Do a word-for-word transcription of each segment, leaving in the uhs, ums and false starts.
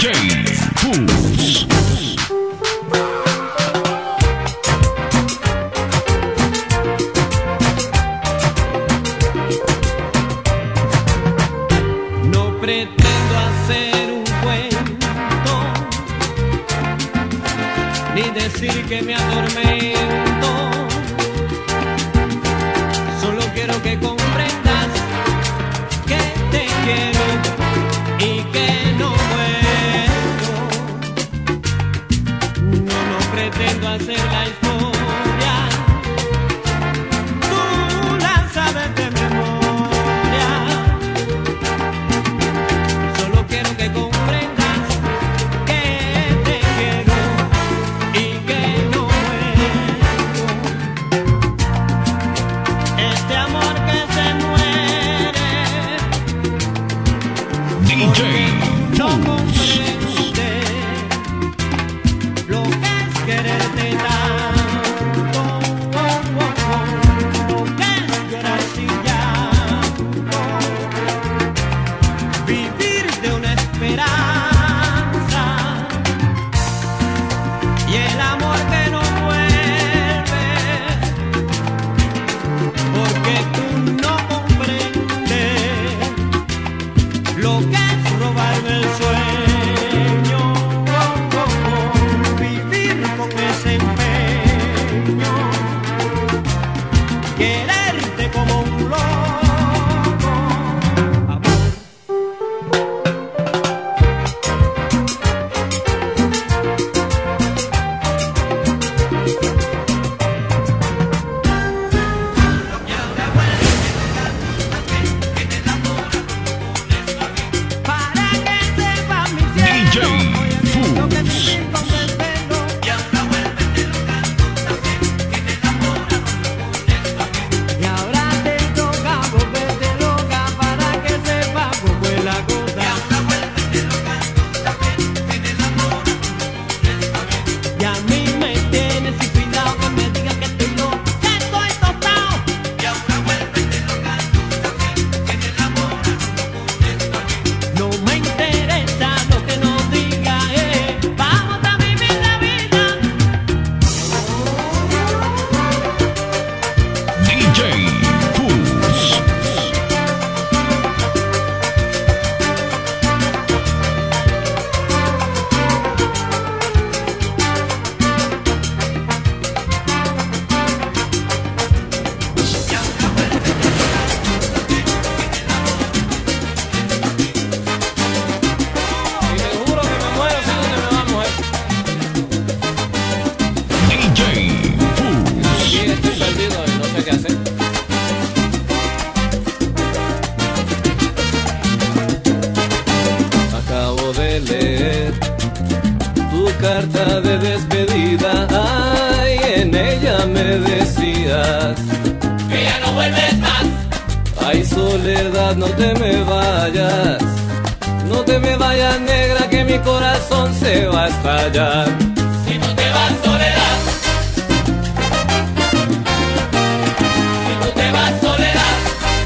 D J Fools. No pretendo hacer un cuento ni decir que me atormento. Solo quiero que comprendas que te quiero y que no muero. No, no pretendo hacer la historia, tú la sabes de memoria. Solo quiero que comprendas que te quiero y que no muero. Este amor que se muere D J no Fools. comprende lo que es quererte tanto, oh, oh, oh, lo que es llorar sin llanto, vivir de una esperanza y el amor que no vuelve, porque tú no comprendes lo que es robarme el sueño, oh, oh, oh, vivir con ese empeño, quererte como un loco, amor. Para que sepa mi D cielo, J lo que Fools. sentí con desvelo. Y ahora te toca volverte loca para que sepa cómo es la cosa. Y a mí me tienes sin cuidado que me digas que estoy loco, que estoy tostado. No me interesa lo que nos diga, eh. Vamos a vivir la vida. D J Fools. Y te juro que me muero si no te me vamos, eh. D J Fools. Sí, estoy perdido y no sé qué hacer. Acabo de leer tu carta de despedida. Ay, en ella me decías que ya no vuelves más. Ay, soledad, no te me vayas. No te me vayas, negra, que mi corazón se va a estallar. Si tú te vas, soledad. Si tú te vas, soledad.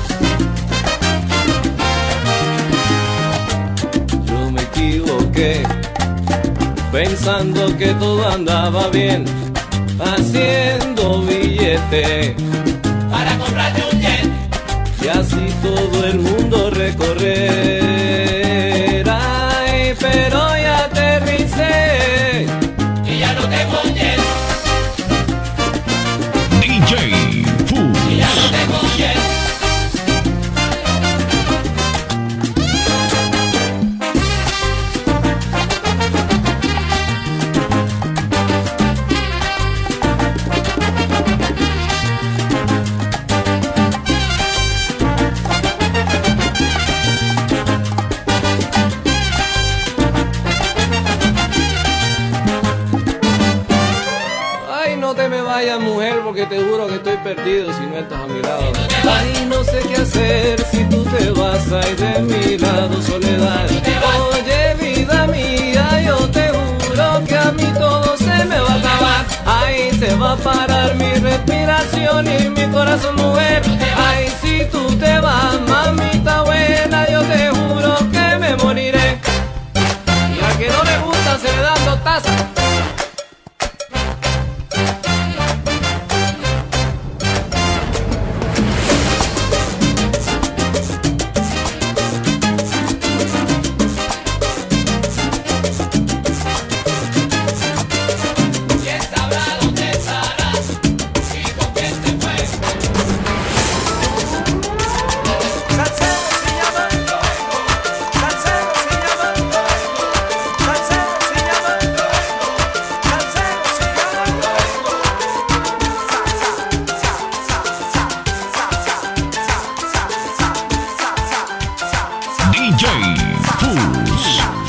Yo me equivoqué, pensando que todo andaba bien, haciendo billete para comprarte un jet y así todo el mundo recorrer. Ay, pero ya aterricé y ya no tengo jet, D J Fools. y ya no tengo jet. Ay, no te me vayas, mujer, porque te juro que estoy perdido si no estás a mi lado. Ay, no sé qué hacer si tú te vas, ay, de mi lado, soledad. Oye, vida mía, yo te juro que a mí todo se me va a acabar. Ay, se va a parar mi respiración y mi corazón, mujer. Ay, si tú te vas, mamita buena, yo te juro que me moriré. Ya que no D J Fus.